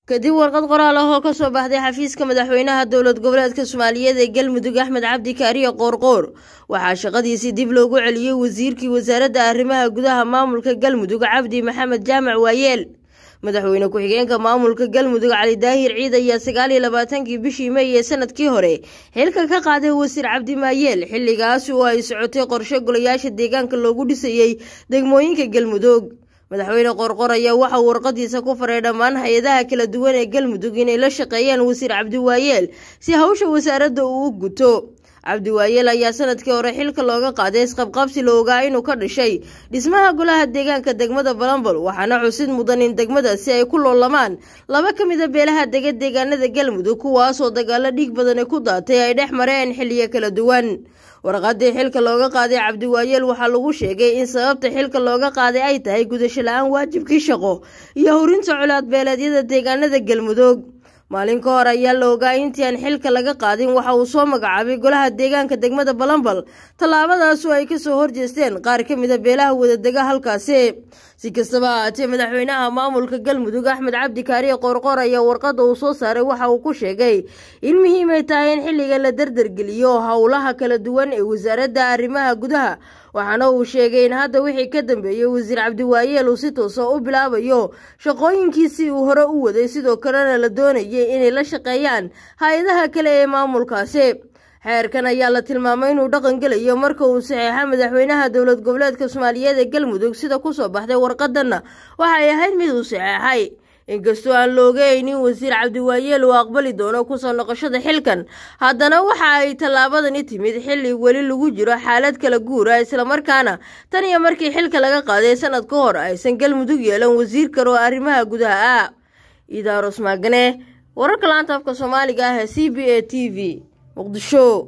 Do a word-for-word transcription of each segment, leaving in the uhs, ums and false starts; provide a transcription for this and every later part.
kadib warqad qoraal ah oo ka soo baxday xafiiska madaxweynaha dowlad goboleedka Soomaaliyeed ee Galmudug Axmed Cabdi Kaariye Qoorqoor waxaa shaqadiisii dib loogu celiyay wasiirkii wasaaradda arrimaha gudaha maamulka Galmudug Cabdi Maxamed Jaamac Waayeel madaxweyne ku xigeenka maamulka Galmudug Cali Daahir Ciid ayaa sagaal iyo labaatan-kii bishii May ee sanadkii hore xilka ka qaaday wasiir Cabdi Maayeel xilligaas oo ay socotay qorshe golayaasha deegaanka loogu dhisayay degmooyinka Galmudug madaxweyne Qoorqoor ayaa waxa uu warqadiisa ku faray dhammaan hay'adaha kala duwan ee Galmudug inay la shaqeeyaan wasiir Cabdi Waayeel si hawsha wasaaradda uu u guto Cabdi Waayeel ayaa sanadkii hore xilka looga qaaday isqabqabsi la ogaa inuu ka dhashay dhismaha golaha deegaanka degmada Balambal waxaana xusid mudan in degmadaasi ay ku loolamaan laba ka mid ah beelaha deegaanada Galmudug kuwaas oo dagaalo dhiig badan ku daatay ay dhex mareen xilliyo kala duwan warqadii xilka looga qaaday Cabdi Waayeel waxa lagu sheegay in sababta xilka looga qaaday ay tahay gudasho la'aan waajibkii shaqo iyo horinta culaad beeleedyada deegaanada Galmudug maalin ka hor ayaa la ogaa intii aan xilka laga qaadin waxa uu soo magacaabay golaha deegaanka degmada Balambal talaabadaas oo ay ka soo horjeesteen qaar ka mid ah beelaha wadadaga halkaasi si kastaba ha ahaatee madaxweynaha maamulka Galmudug Axmed Cabdi Kaariye Qoorqoor ayaa warqada uu soo saaray waxa uu ku sheegay in muhiim ay tahay in xilliga la dardargeliyo hawlaha kala duwan ee wasaaradda arrimaha gudaha waxaana uu sheegay in hadda wixii ka dambeeyay wasiir Cabdi Waayeel uu si toos ah u bilaabayo shaqooyinkiisii uu hore u waday sidoo kalena la doonayay inay la shaqeeyaan hay'adaha kale ee maamulkaasi xeerkan ayaa la tilmaamay inuu dhaqan gelayo marka uu saxeexay madaxweynaha dowlad goboleedka Soomaaliyeed ee Galmudug sida ku soo baxday warqadana waxa ay ahayd mid uu saxeexay inkastoo aan loogeyn in wasiir Cabdi Waayeel uu aqbali doono ku soo noqoshada xilkan haddana waxa ay talaabadani timid xilli weli lagu jiro xaalad kala guur ah isla markaana tan iyo markii xilka laga qaaday sanad ka hor aysan Galmudug yeelan wasiir kale oo arrimaha gudaha ah Idaaros Maagane wararka laanta afka Soomaaliga ah ee C B A T V Muqdisho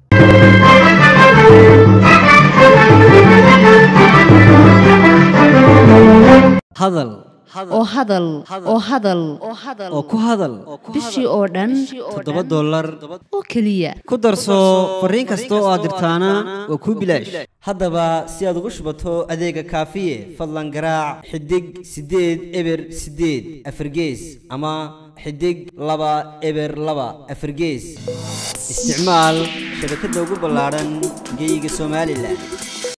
hadal oo hadal oo hadal oo ku hadal bishii oo dhan toddoba dollar oo kaliya ku darso fariin kasta oo aad dirtaana waa ku bilaash haddaba si aad ugu shubato adeega kaafiye fadlan garaac xidig sideed eber sideed afargees ama xidig laba eber laba afargees isticmaal shabakadda ugu ballaaran geyga Soomaaliland.